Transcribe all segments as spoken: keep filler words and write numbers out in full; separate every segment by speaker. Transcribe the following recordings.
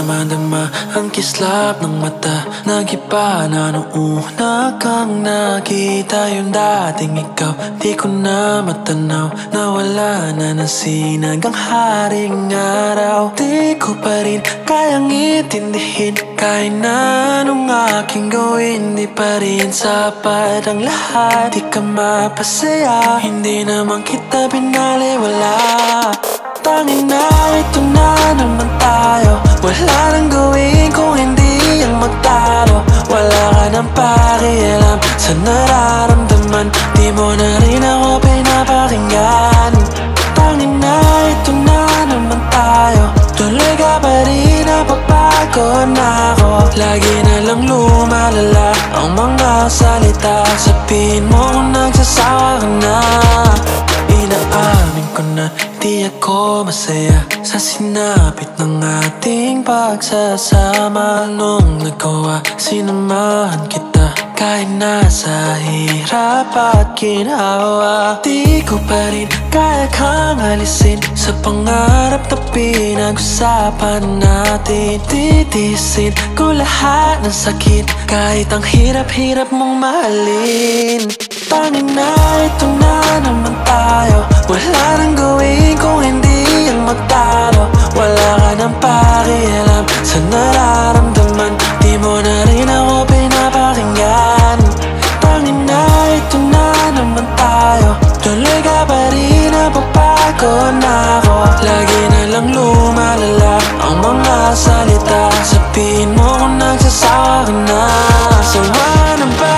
Speaker 1: na madama ang kislap ng mata. Nag-iba na nung una kang nakita. Yung dating ikaw, di ko na matanaw. Nawala na ng sinag ang haring araw. Di ko pa rin kayang itindihin. Kahit na anong aking gawin, di pa rin sapat ang lahat. Di ka mapasaya, hindi naman kita binaliwala. Tangin na, ito na naman tayo. Wala nang gawin kung hindi ang magtalo. Wala ka nang pakialam sa nararamdaman. Di mo na rin ako pinapakinggan. Tangin na, ito na naman tayo. Tuloy ka pa rin, napapagod na ako. Lagi na lang lumalala ang mga salita. Sabihin mo kung nagsasawa ka na. Inaamin ko na di ako masaya sa sinapit ng ating pagsasama. Nung nagawa, sinamahan kita kahit nasa hirap at ginawa. Di ko pa rin kaya kang alisin sa pangarap na pinag-usapan natin. Titisin ko lahat ng sakit kahit ang hirap-hirap mong mahalin. Tangin na, ito na naman tayo. Wala nang gawin kung hindi ang magtalo. Wala ka nang pakialam sa nararamdaman. Di mo na rin ako pinapakinggan. Tangin na, ito na naman tayo. Tuloy ka pa rin, napapagod na ako. Lagi na lang lumalala ang mga salita. Sabihin mo kung nagsasawa ka na. Sawa na ba?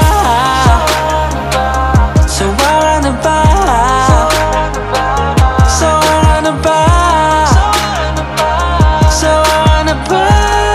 Speaker 1: Sawa ka na ba? Sawa ka na ba? Sawa ka na ba?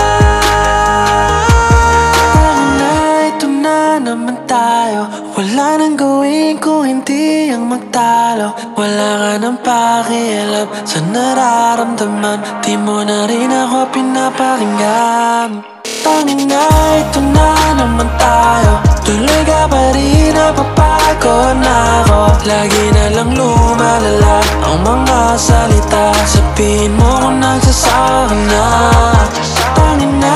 Speaker 1: Tangin na, ito na naman tayo. Wala nang gawin kung hindi ang magtalo. Wala ka nang pakialam sa nararamdaman. Di mo na rin ako pinapakinggan. Tangin na, ito na naman tayo. Tuloy ka pa rin, napapagod na ako. Lagi na lang lumalala ang mga salita. Sabihin mo kung nagsasawa ka na. Tangin na,